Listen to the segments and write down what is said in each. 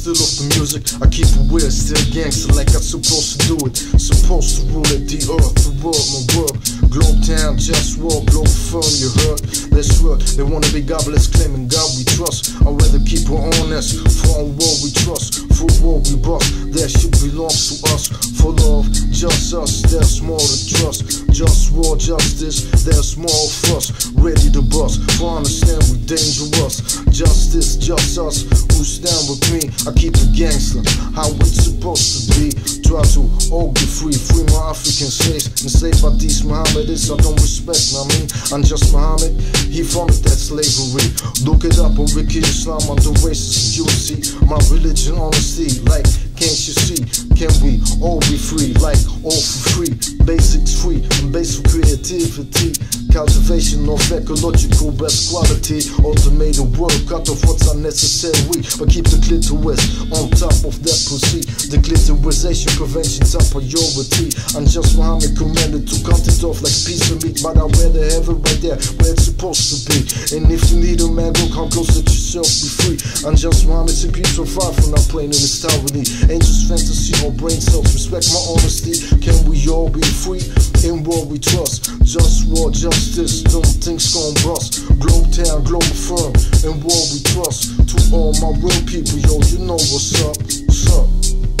still of the music. I keep it weird, still gangster like I'm supposed to do it. Supposed to rule at the earth, the world, my world. Globe town, just war, globe firm, you heard? That's right, they wanna be godless, claiming God we trust. I'd rather keep it honest, for on war we trust. For war we bust, that shit belongs to us. For love, just us, there's more to trust. Just war, justice, there's more of us. Ready to bust, for understand we dangerous. Justice, just us, who stand with me. I keep it gangster, how it's supposed to be. Try to all be free, free my African slaves. Enslaved by these Mohammedists, I don't respect, I mean, I'm just Muhammad. He founded that slavery. Look it up on Wiki Islam, I'm the racist, you'll see. My religion, honesty, like, can't you see? Can we all be free, like all for free? Basics free, and basic creativity. Cultivation of ecological best quality. Automated work, cut off what's unnecessary. But keep the clitoris on top of that pussy. The clitorisation prevention top priority. I'm just Muhammad commanded to cut it off like a piece of meat. But I'd rather have it right there where it's supposed to be. And if you need a man, go come close, let yourself be free. I'm just Muhammad, and people far from not playing in this tyranny. Angels, fantasy, or brain cells, respect my honesty. Can we all be free? In war we trust. Just war, justice, don't think's gon' bust. Globe town, global firm. In war we trust. To all my real people, yo, you know what's up. What's up?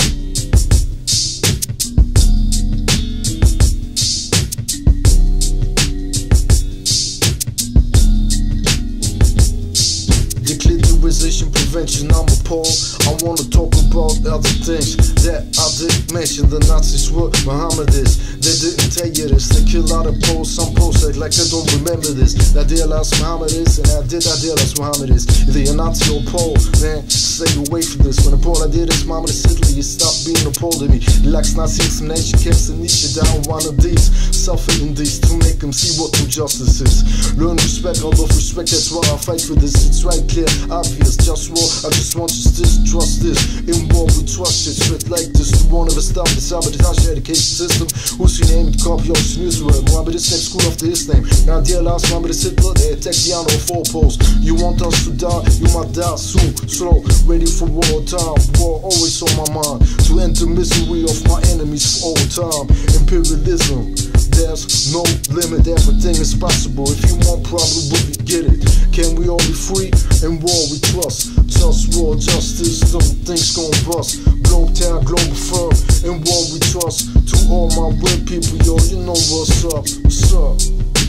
Declitorization prevention, I'm appalled. I wanna talk about other things that I didn't mention. The Nazis were Mohammedists. They didn't tell you this. They kill out of Poles. Some Poles act like they don't remember this. That deal as Mohammedists, and I did that deal as Mohammedists. Either you're Nazi or Pole, man, stay away from this. When the Pole I did this, Mohammedist Italy, you stop being a Pole to me. Like Nazi examination camps and niche down one of these. Suffering these to make them see what true justice is. Learn respect, all of respect, that's why I fight for this. It's right clear, obvious, just war. I just want you to trust this. In war we trust shit straight like this. We won't ever stop the sabotage education system. Who's your name? Copy of news word. Mohammedist next school after his name. Now dear last Mohammedist Hitler, they attack the honor of four poles. You want us to die, you might die soon. Slow, ready for war time. War always on my mind. To end the misery of my enemies for all time. Imperialism, there's no limit, everything is possible. If you want problem, we get it. Can we all be free? In war we trust. Just war, justice, don't think's gon' bust. Globe town, global firm. In war we trust. To all my real people, yo, you know what's up. What's up?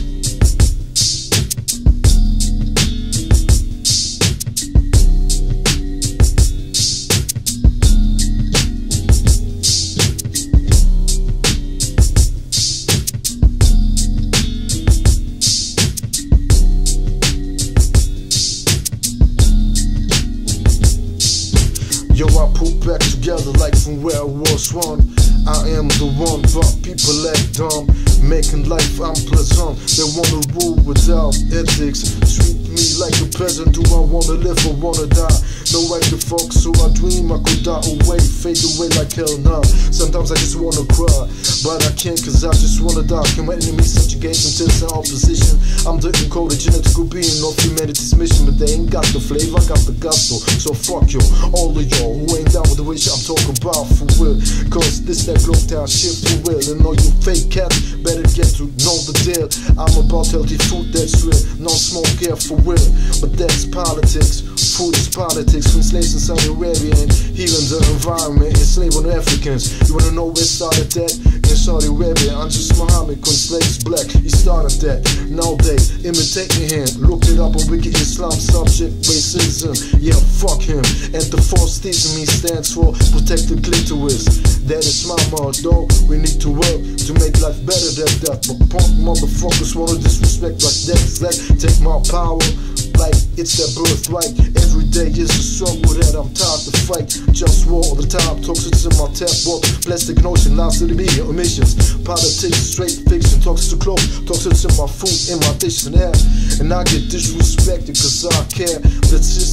Yo, I put back together like from where I was one. I am the one, but people act dumb. Making life unpleasant. They wanna rule without ethics. Treat me like a peasant. Do I wanna live or wanna die? No right to fuck, so I dream I could die away. Fade away like hell now. Sometimes I just wanna cry, but I can't cause I just wanna die. Can my enemies subjugate until it's in opposition? I'm the encoded genetical being of humanity's mission. But they ain't got the flavor, I got the gusto. So fuck you, all of y'all who ain't down with the wish I'm talking about for real. Cause this that globe town shit for real. And all you fake cats better get to know the deal. I'm about healthy food that's real. No smoke here for real. But that's politics. Food is politics. From slaves in Saudi Arabia and healing the environment. Enslaving Africans. You wanna know where it started that? In Saudi Arabia. I'm just Muhammad, when slaves black. He started that. Now they imitate him. Look it up on Wiki Islam, subject racism. Yeah, fuck him. And the false theism he stands for. Protect the clitoris. That is my motto. We need to work to make life better than that. But punk motherfuckers wanna disrespect like that. Like, take my power like it's their birthright. Every day is a struggle that I'm tired to fight. Just war all the time, toxins in my tap water. Plastic notion, lies to the media, emissions. Politics, straight fiction, toxins to clothes. Toxins in my food, in my dish and air. And I get disrespected cause I care. That system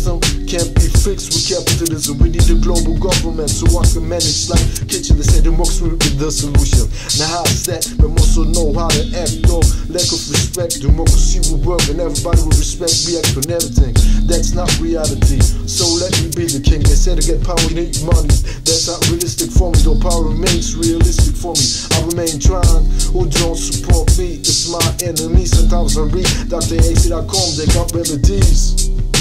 can't be fixed with capitalism. We need a global government so I can manage like kitchen. They say democracy will be the solution. Now how's that? But also know how to act though. Lack of respect, democracy will work and everybody will respect, react on everything. That's not reality. So let me be the king. They say to get power you need money. That's not realistic for me, though power remains realistic for me. I remain trying. Who don't support me? It's my enemy. Sometimes I read DrAC.com, they got remedies.